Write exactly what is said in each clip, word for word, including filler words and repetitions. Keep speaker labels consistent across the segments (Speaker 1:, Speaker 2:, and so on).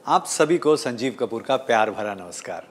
Speaker 1: आप सभी को संजीव कपूर का प्यार भरा नमस्कार।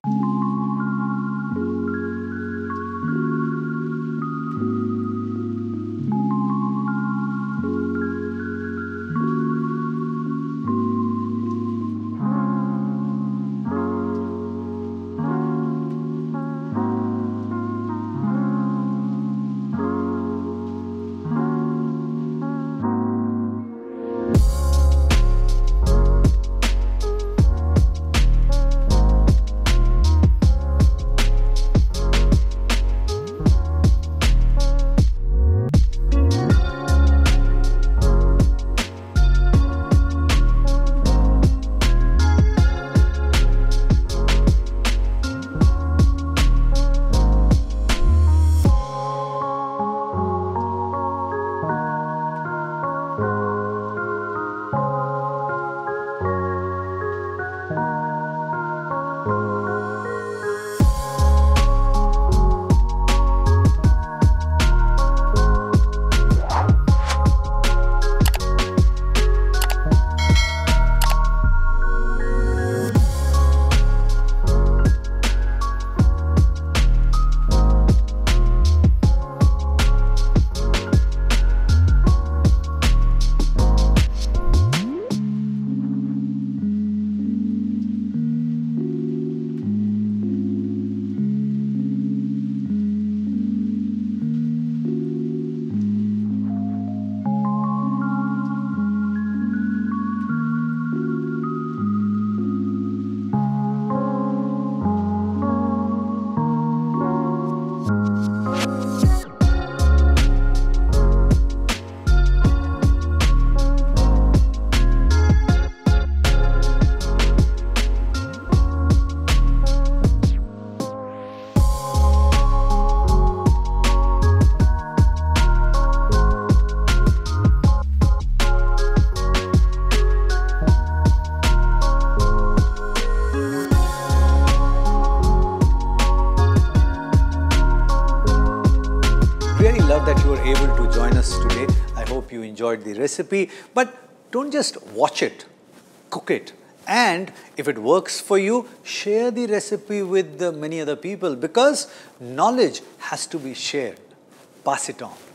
Speaker 1: Really love that you were able to join us today. I hope you enjoyed the recipe, but don't just watch it, cook it. And if it works for you, share the recipe with the many other people, because knowledge has to be shared. Pass it on.